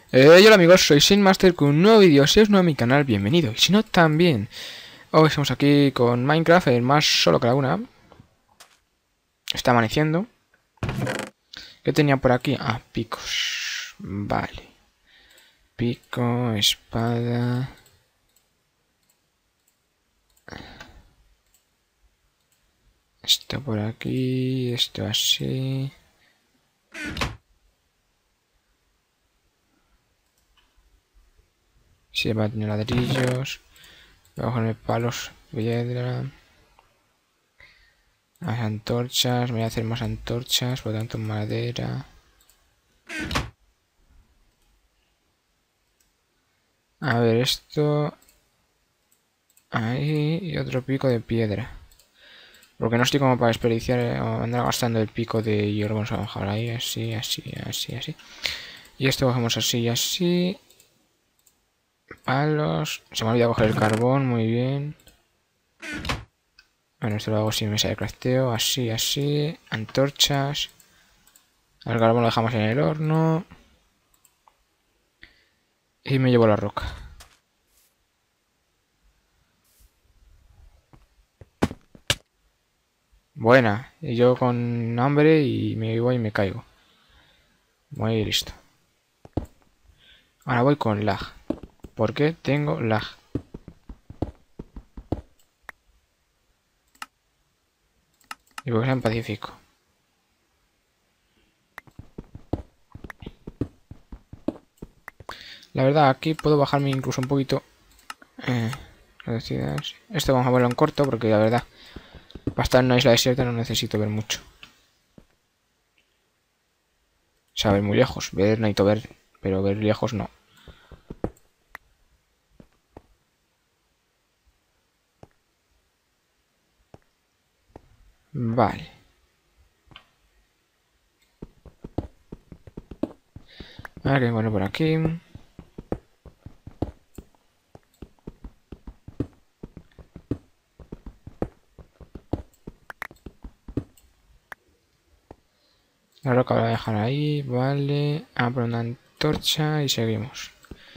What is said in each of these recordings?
Hola amigos, soy Master con un nuevo vídeo. Si es nuevo a mi canal, bienvenido. Y si no, también. Hoy estamos aquí con Minecraft, el más solo que la una. Está amaneciendo. ¿Qué tenía por aquí? Ah, picos. Vale. Pico, espada. Esto por aquí, esto así. Sí, va a tener ladrillos. Voy a cogerme palos, piedra. Las antorchas, me voy a hacer más antorchas, por lo tanto madera. A ver, esto. Ahí, y otro pico de piedra. Porque no estoy como para desperdiciar o andar gastando el pico de hierro. Vamos a bajar ahí, así, así, así, así. Y esto bajamos así y así. Palos. Se me ha olvidado coger el carbón, muy bien. Bueno, esto lo hago sin mesa de crafteo, así, así. Antorchas. El carbón lo dejamos en el horno. Y me llevo la roca. Buena. Y yo con hambre y me voy y me caigo. Muy listo. Ahora voy con lag. ¿Por qué tengo lag? Y porque sea en Pacífico. La verdad, aquí puedo bajarme incluso un poquito. Reducidas. Esto vamos a verlo en corto porque la verdad, para estar en una isla desierta no necesito ver mucho. O sea, ver muy lejos. Ver, necesito ver, pero ver lejos no. Vale. A ver qué encuentro por aquí. La roca la voy a dejar ahí, vale. A poner una antorcha y seguimos.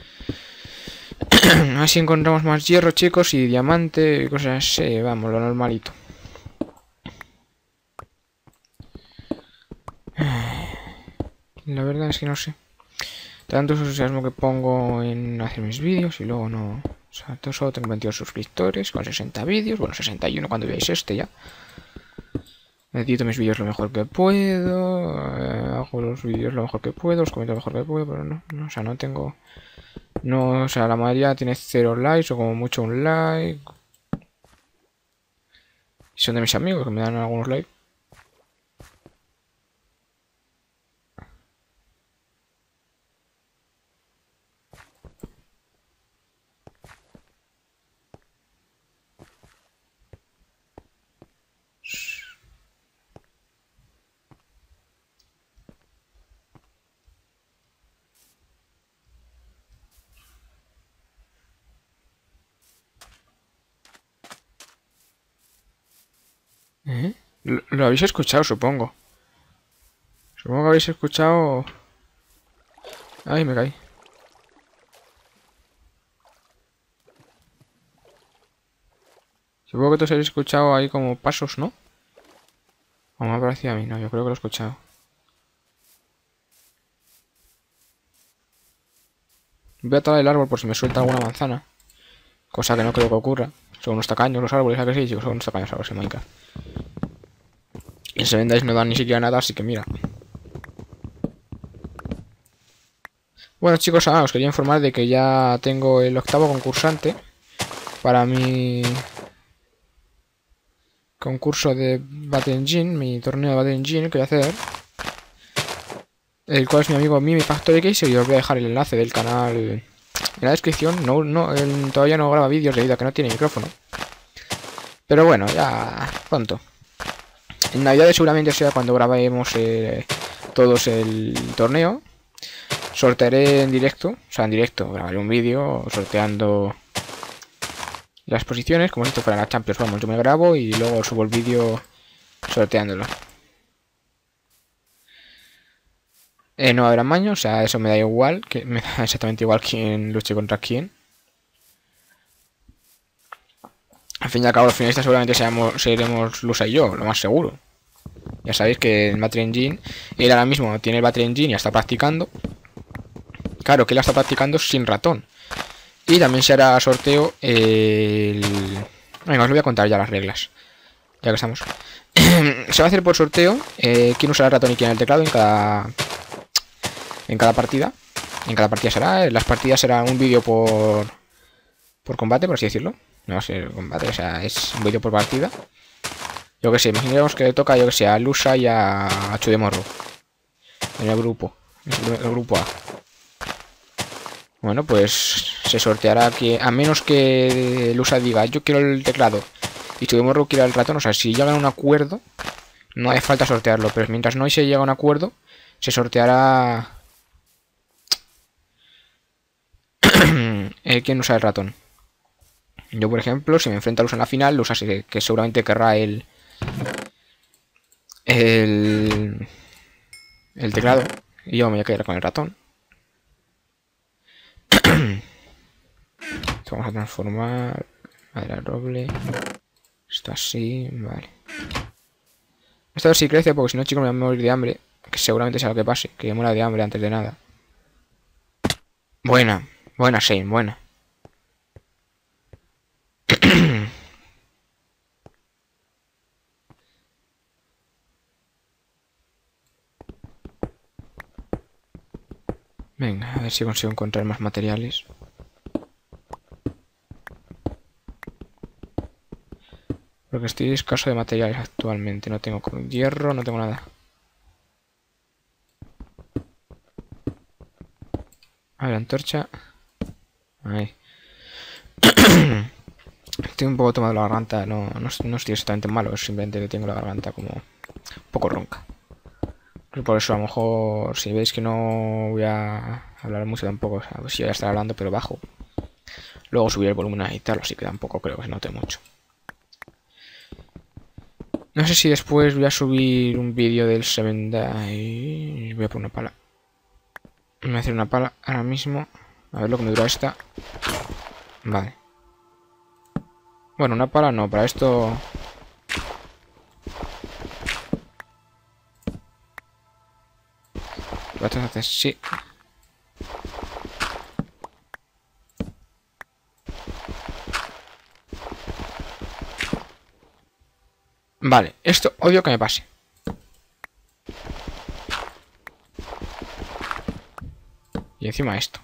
Así encontramos más hierro, chicos, y diamante y cosas así. Vamos, lo normalito. La verdad es que no sé. Tanto entusiasmo que pongo en hacer mis vídeos y luego no. O sea, solo tengo 22 suscriptores con 60 vídeos. Bueno, 61 cuando veáis este ya. Edito mis vídeos lo mejor que puedo. Hago los vídeos lo mejor que puedo. Los comento lo mejor que puedo. Pero no, o sea, no tengo. No, o sea, la mayoría tiene 0 likes o como mucho un like. Y son de mis amigos que me dan algunos likes. ¿Eh? Lo habéis escuchado, supongo. Supongo que habéis escuchado. Ay, me caí. Supongo que todos habéis escuchado ahí como pasos, ¿no? O me ha parecido a mí, no, yo creo que lo he escuchado. Voy a talar el árbol por si me suelta alguna manzana. Cosa que no creo que ocurra. Son unos tacaños los árboles, ¿a que sí, chicos? Son unos tacaños árboles en Minecraft. Y en Seven no dan ni siquiera nada, así que mira. Bueno, chicos, os quería informar de que ya tengo el 8º concursante para mi concurso de Battle Engine, mi torneo de Battle Engine que voy a hacer. El cual es mi amigo Mimi Factory Case, y os voy a dejar el enlace del canal en la descripción. Todavía no graba vídeos debido a que no tiene micrófono. Pero bueno, ya pronto. En Navidades seguramente sea cuando grabemos todos el torneo. Sortearé en directo, o sea, en directo, grabaré un vídeo sorteando las posiciones, como si esto fuera la Champions. Vamos, yo me grabo y luego subo el vídeo sorteándolo. No habrá maño, o sea, eso me da igual, que me da exactamente igual quién luche contra quién. Al fin y al cabo, los finalistas seguramente seremos Lusa y yo, lo más seguro. Ya sabéis que el Battle Engine, él ahora mismo tiene el Battle Engine y ya está practicando. Claro, que él está practicando sin ratón. Y también se hará sorteo el... Venga, os voy a contar ya las reglas. Ya que estamos. Se va a hacer por sorteo quién usará el ratón y quién el teclado en cada partida. En cada partida será. Las partidas serán un vídeo por combate, por así decirlo. No va a ser combate, o sea, es un vídeo por partida. Yo que sé, imaginemos que le toca, yo que sé, a Lusa y a Chudemorro. En el grupo. El grupo A. Bueno, pues se sorteará que, a menos que Lusa diga, yo quiero el teclado y Chudemorro quiera el ratón, o sea, si llegan a un acuerdo, no hace falta sortearlo, pero mientras no se llega a un acuerdo, se sorteará quién usa el ratón. Yo, por ejemplo, si me enfrento a Lusa en la final, Lusa que seguramente querrá el teclado y yo me voy a quedar con el ratón. Esto vamos a transformar madera roble. Esto así, vale. Esto a ver si crece, porque si no, chicos, me voy a morir de hambre. Que seguramente sea lo que pase, que muera de hambre antes de nada. Buena, buena, Shane, buena. Venga, a ver si consigo encontrar más materiales. Porque estoy escaso de materiales actualmente. No tengo hierro, no tengo nada. A ver, antorcha. Ahí. Estoy un poco tomado la garganta. No estoy exactamente malo. Simplemente que tengo la garganta como un poco ronca. Por eso a lo mejor si veis que no voy a hablar mucho tampoco. O sea, pues sí voy a estar hablando pero bajo. Luego subir el volumen y tal. Así que tampoco creo que se note mucho. No sé si después voy a subir un vídeo del 7 y voy a poner una pala. Voy a hacer una pala ahora mismo. A ver lo que me dura esta. Vale. Bueno, una pala no, para esto... Entonces sí. Vale, esto odio que me pase. Y encima esto.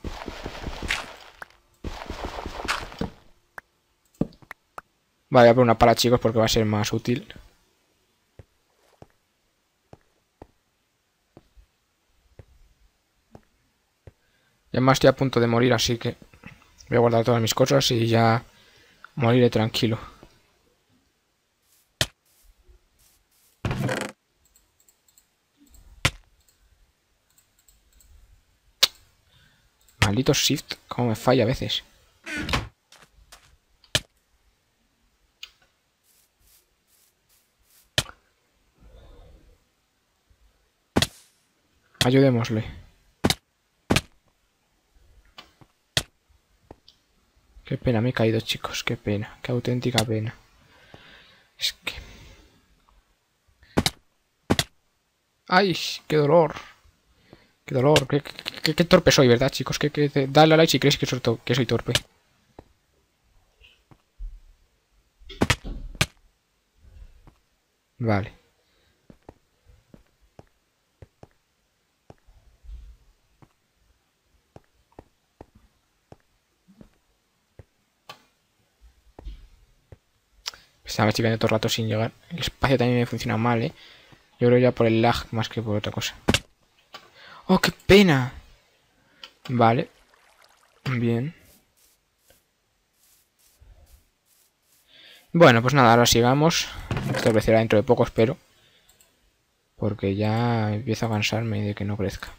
Vale, voy a poner una pala, chicos, porque va a ser más útil. Ya más estoy a punto de morir, así que voy a guardar todas mis cosas y ya moriré tranquilo. Maldito shift, cómo me falla a veces. Ayudémosle. Qué pena me he caído, chicos, qué pena, qué auténtica pena. Es que... ¡Ay! ¡Qué dolor! ¡Qué dolor! ¡Qué torpe soy, ¿verdad, chicos? Dale a like si creéis que soy torpe. Vale. Estaba checando todo el rato sin llegar. El espacio también me funciona mal, ¿eh? Yo creo ya por el lag más que por otra cosa. ¡Oh, qué pena! Vale. Bien. Bueno, pues nada, ahora sigamos. Esto crecerá dentro de poco, espero. Porque ya empiezo a cansarme de que no crezca.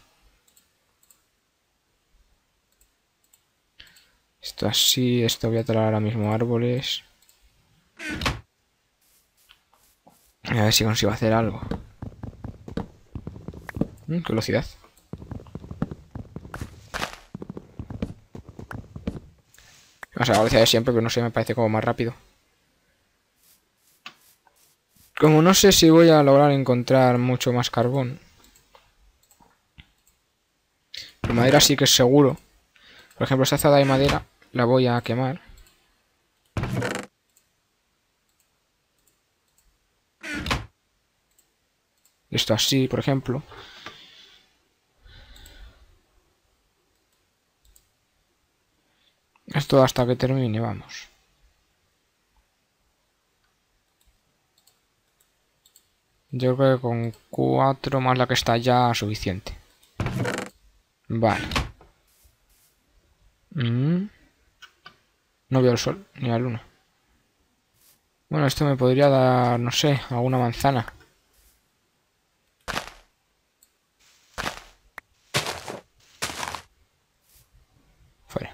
Esto así, esto voy a talar ahora mismo árboles. A ver si consigo hacer algo. Qué velocidad. O sea, la velocidad de siempre, pero no sé, me parece como más rápido. Como no sé si voy a lograr encontrar mucho más carbón. La madera sí que es seguro. Por ejemplo, esta azada de madera la voy a quemar. Esto así, por ejemplo. Esto hasta que termine, vamos. Yo creo que con 4 más la que está ya suficiente. Vale. No veo el sol ni la luna. Bueno, esto me podría dar, no sé, alguna manzana. Fuera.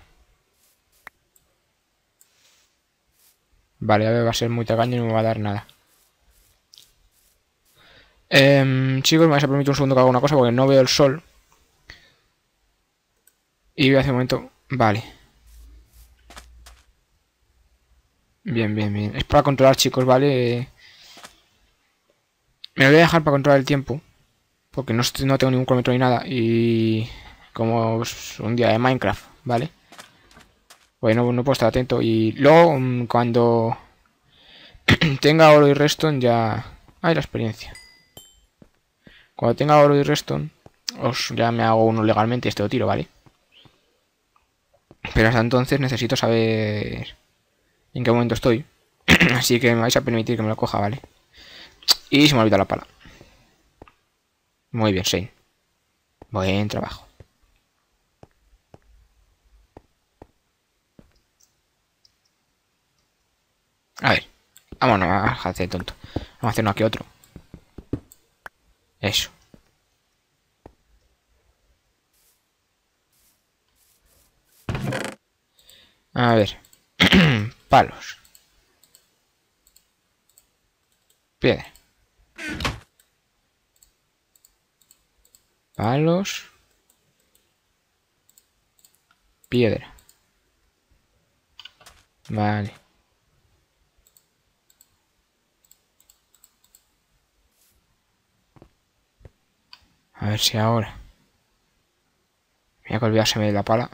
Vale, a ver, va a ser muy tacaño y no me va a dar nada. Chicos, me vais a permitir un segundo que haga una cosa porque no veo el sol. Y hace un momento... Vale. Bien, bien, bien. Es para controlar, chicos, ¿vale? Me lo voy a dejar para controlar el tiempo. Porque no tengo ningún cronómetro ni nada. Y... Como es un día de Minecraft, ¿vale? Pues no puedo estar atento. Y luego, cuando tenga oro y redstone, ya... Hay la experiencia. Cuando tenga oro y redstone, ya me hago uno legalmente y este lo tiro, ¿vale? Pero hasta entonces necesito saber en qué momento estoy. Así que me vais a permitir que me lo coja, ¿vale? Y se me olvida la pala. Muy bien, Shane. Buen trabajo. A ver. Vámonos, a hacer tonto. Vamos a hacer uno aquí otro. Eso. A ver. Palos. Piedra. Palos. Piedra. Vale. A ver si ahora. Mira que olvidárseme de la pala.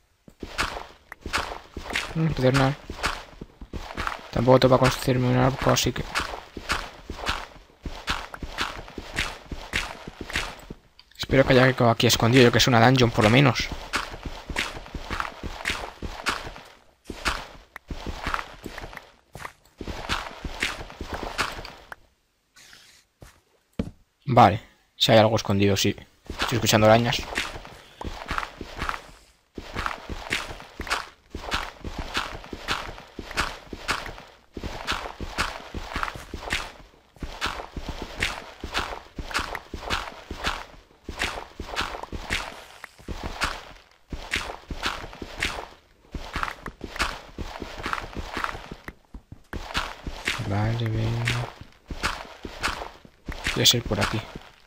Pedernal. Tampoco te va a construirme un arco, así que... Espero que haya algo aquí escondido, yo que es una dungeon por lo menos. Vale, si hay algo escondido, sí. Estoy escuchando arañas. Vale, venga. Debe ser por aquí.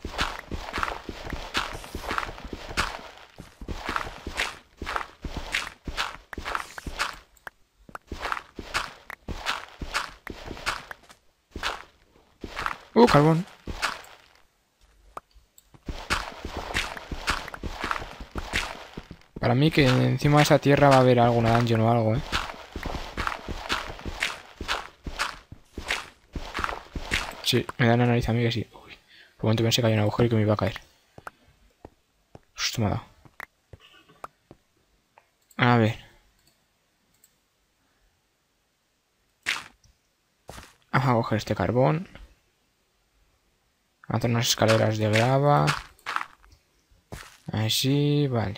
Carbón. Para mí que encima de esa tierra va a haber alguna dungeon o algo, Sí, me da la nariz a mí que sí. Uy, por un momento pensé que había un agujero y que me iba a caer. Esto me ha dado. A ver. Vamos a coger este carbón. Hacer unas escaleras de grava. Así, vale.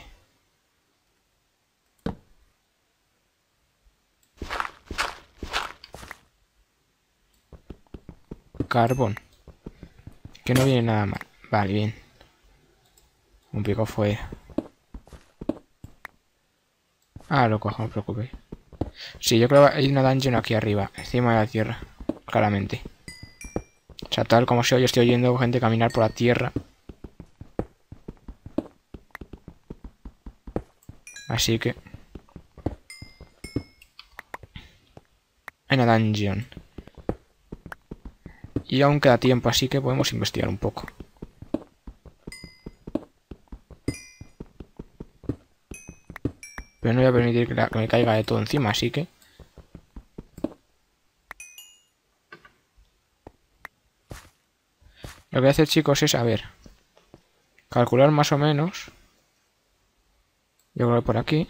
Carbón. Que no viene nada mal. Vale, bien. Un pico fuera. Ah, lo cojo, no os preocupéis. Sí, yo creo que hay una dungeon aquí arriba, encima de la tierra. Claramente. O sea, tal como se oye, estoy oyendo gente caminar por la tierra. Así que... en a dungeon. Y aún queda tiempo, así que podemos investigar un poco. Pero no voy a permitir que me caiga de todo encima, así que... Lo que voy a hacer, chicos, es, a ver... Calcular más o menos... Yo creo que por aquí...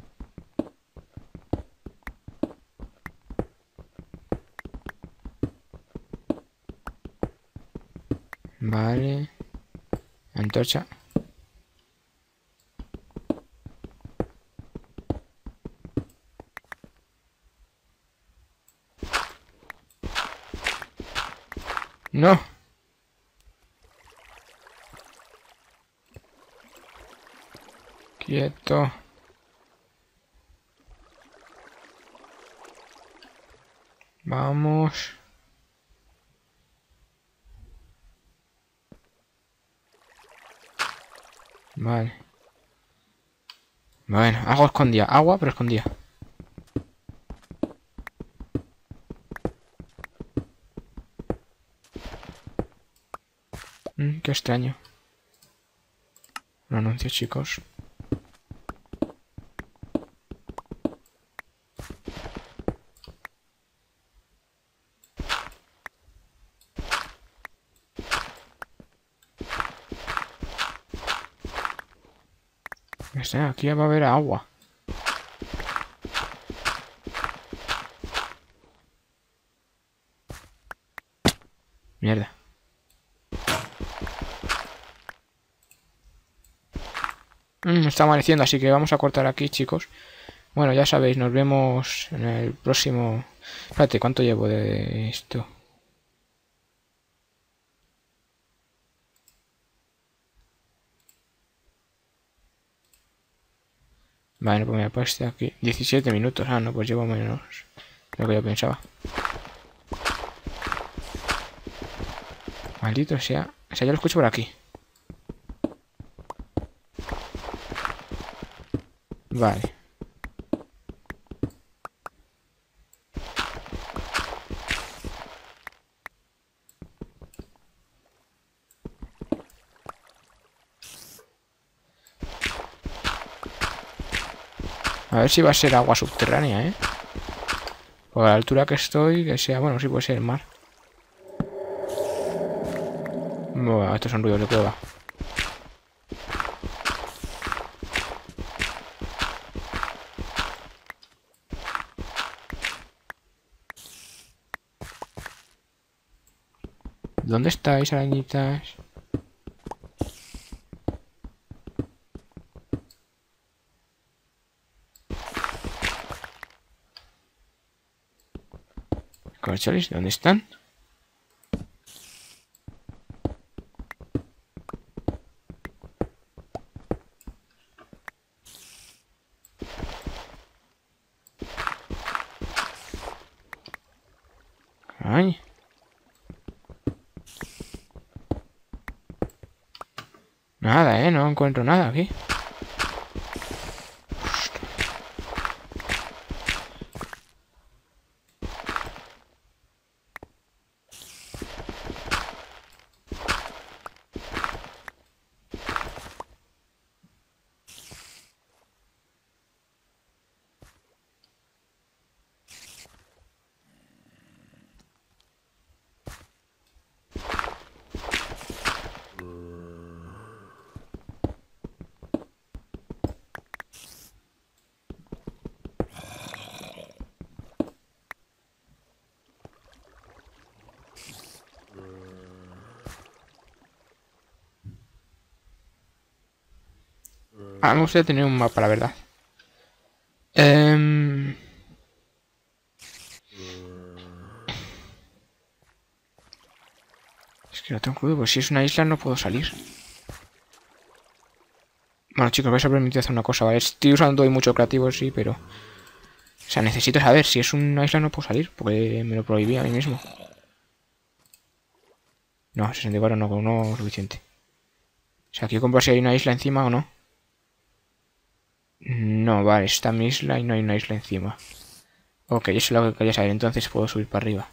Vale... Antorcha... ¡No! Quieto. Vamos. Vale. Bueno, algo escondía. Agua, pero escondía. Qué extraño. Un anuncio, chicos. Aquí va a haber agua. Mierda. Está amaneciendo, así que vamos a cortar aquí, chicos. Bueno, ya sabéis, nos vemos en el próximo... Espérate, ¿cuánto llevo de esto? Vale, pues me he puesto aquí 17 minutos. Ah, no, pues llevo menos de lo que yo pensaba. Maldito sea. O sea, yo lo escucho por aquí. Vale. A ver si va a ser agua subterránea, ¿eh? Por la altura que estoy, que sea... Bueno, sí puede ser el mar. Buah, estos son ruidos de cueva. ¿Dónde estáis, arañitas? ¿Corcholis? ¿Dónde están? Ay. Nada, no encuentro nada aquí. Ah, me gustaría tener un mapa, la verdad. Es que no tengo cuidado, pues si es una isla no puedo salir. Bueno, chicos, vais a permitir hacer una cosa, ¿vale? Estoy usando hoy mucho creativo, sí, pero... O sea, necesito saber, si es una isla no puedo salir, porque me lo prohibí a mí mismo. No, 64 no es suficiente. O sea, quiero comprar si hay una isla encima o no. No, vale, está mi isla y no hay una isla encima. Ok, eso es lo que quería saber. Entonces puedo subir para arriba.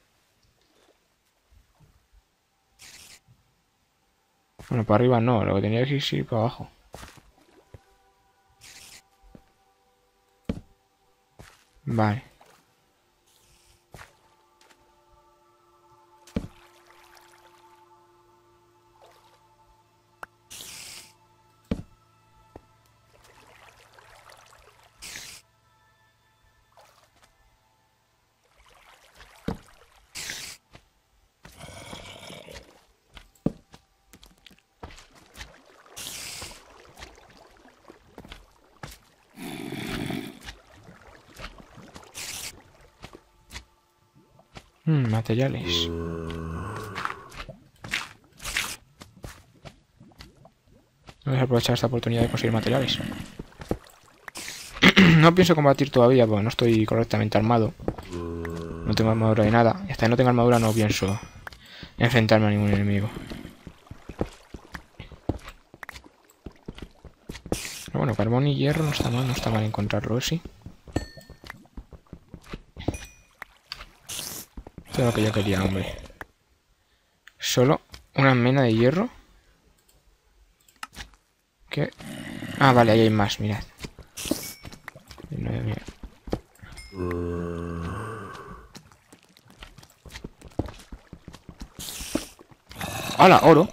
Bueno, para arriba no. Lo que tenía que ir es ir para abajo. Vale. Materiales. Vamos a aprovechar esta oportunidad de conseguir materiales. No pienso combatir todavía porque no estoy correctamente armado. No tengo armadura de nada. Y hasta que no tenga armadura no pienso enfrentarme a ningún enemigo. Pero bueno, carbón y hierro no está mal encontrarlo, sí. Esto es lo que yo quería, hombre. Solo una mena de hierro. ¿Qué? Ah, vale, ahí hay más, mirad. ¡Hala! Oro.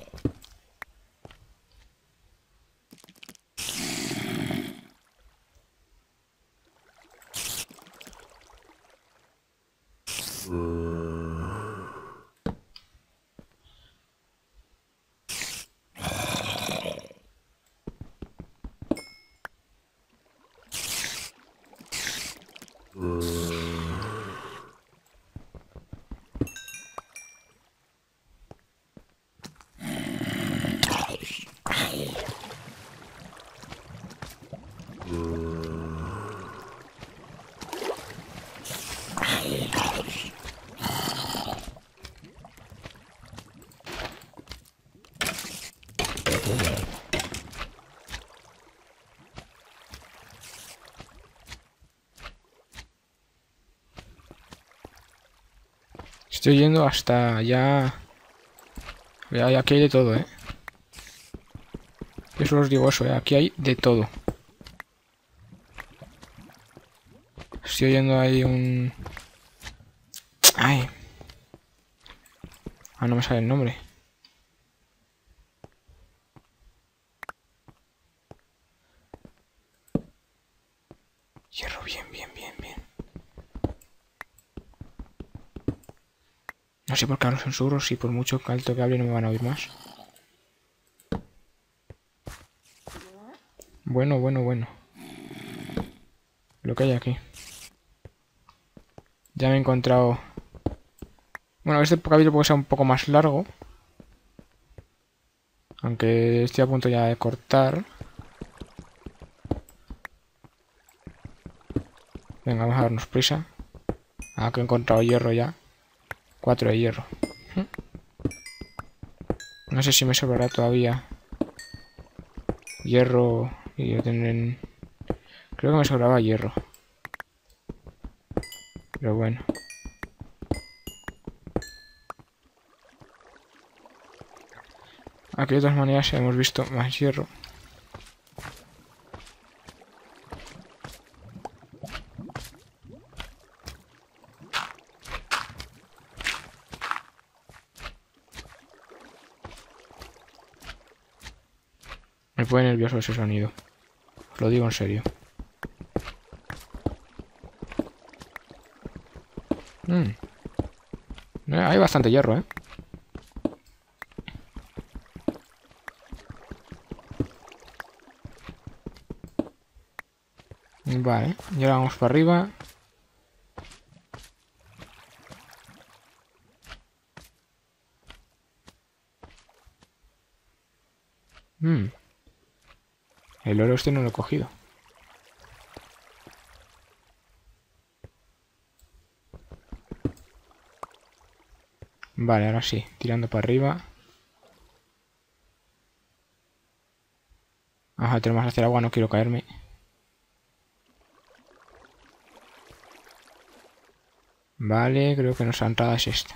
Estoy yendo hasta ya... Ya aquí hay de todo, ¿eh? Yo solo os digo eso, ¿eh? Aquí hay de todo. Estoy oyendo ahí un... Ay. Ah, no me sale el nombre. Hierro, bien, bien, bien, bien. No sé por qué hablo susurros y por mucho alto que hable no me van a oír más. Bueno, bueno, bueno. Lo que hay aquí. Ya me he encontrado... Bueno, este capítulo puede ser un poco más largo. Aunque estoy a punto ya de cortar. Venga, vamos a darnos prisa. Ah, que he encontrado hierro ya. 4 de hierro. No sé si me sobrará todavía hierro y yo tendré... Creo que me sobraba hierro. Pero bueno. Aquí de todas maneras hemos visto más hierro. Me pone nervioso ese sonido. Os lo digo en serio. Hay bastante hierro, ¿eh? Vale, y ahora vamos para arriba. El oro este no lo he cogido. Vale, ahora sí, tirando para arriba. Ajá, tenemos que hacer agua, no quiero caerme. Vale, creo que nuestra entrada es esta.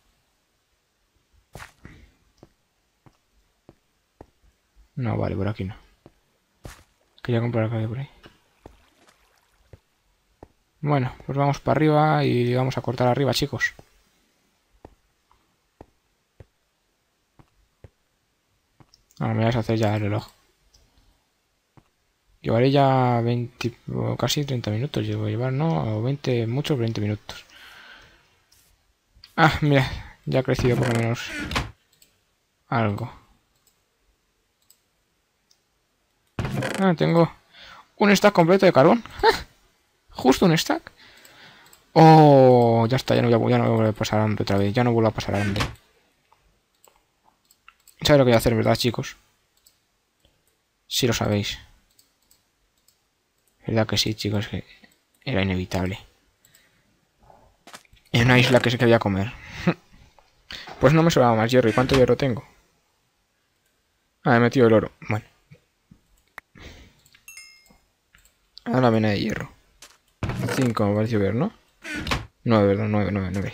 No, vale, por aquí no. Quería comprar acá de por ahí. Bueno, pues vamos para arriba y vamos a cortar arriba, chicos. Ahora me vais a hacer ya el reloj. Llevaré ya 20, o casi 30 minutos. Llevo a llevar, ¿no? O 20, muchos 20 minutos. Ah, mira, ya ha crecido por lo menos algo. Ah, tengo un stack completo de carbón. Justo un stack. Oh, ya está, ya no voy a volver a pasar hambre otra vez. Ya no vuelvo a pasar hambre. ¿Sabéis lo que voy a hacer, verdad, chicos? Si lo sabéis. ¿Verdad que sí, chicos? Que era inevitable. En una isla que sé que voy a comer. Pues no me sobraba más hierro. ¿Y cuánto hierro tengo? Ah, he metido el oro. Bueno. A la vena de hierro. 5 me pareció ver, ¿no? 9, ¿verdad? 9.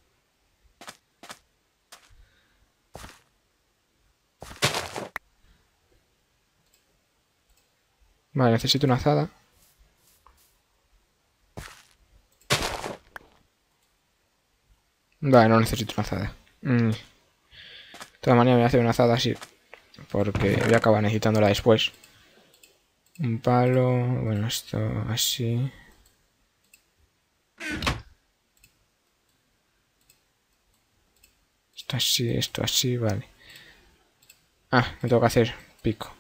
Vale, necesito una azada. Vale, no necesito una azada. De todas maneras voy a hacer una azada así. Porque voy a acabar necesitándola después. Un palo. Bueno, esto así. Esto así, vale. Ah, me tengo que hacer pico.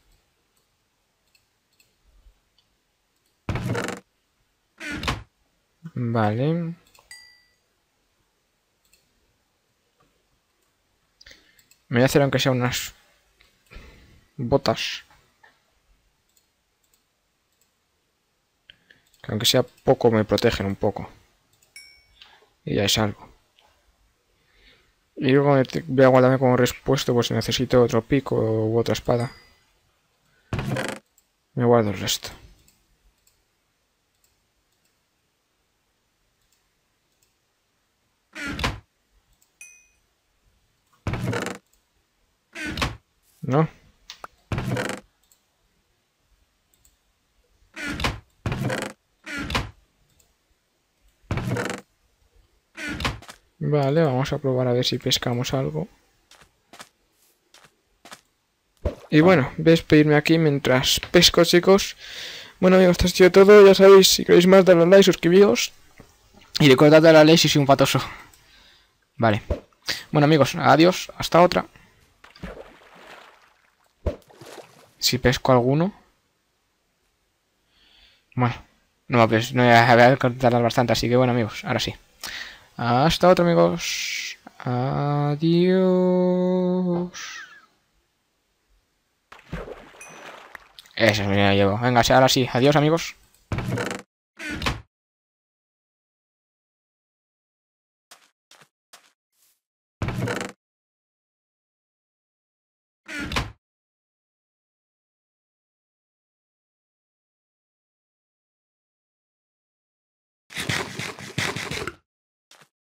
Vale. Me voy a hacer aunque sea unas botas. Que aunque sea poco me protegen un poco. Y ya es algo. Y luego voy a guardarme como respuesto pues si necesito otro pico u otra espada. Me guardo el resto. ¿No? Vale, vamos a probar a ver si pescamos algo. Y bueno, voy a despedirme aquí mientras pesco, chicos. Bueno amigos, esto ha sido todo. Ya sabéis, si queréis más, dadle a like, suscribíos. Y recordad darle a like si soy un patoso. Vale. Bueno amigos, adiós, hasta otra. Si pesco alguno. Bueno, no voy a tardar bastante, así que bueno amigos, ahora sí. Hasta otra amigos. Adiós. Eso me llevo. Venga, ahora sí. Adiós amigos.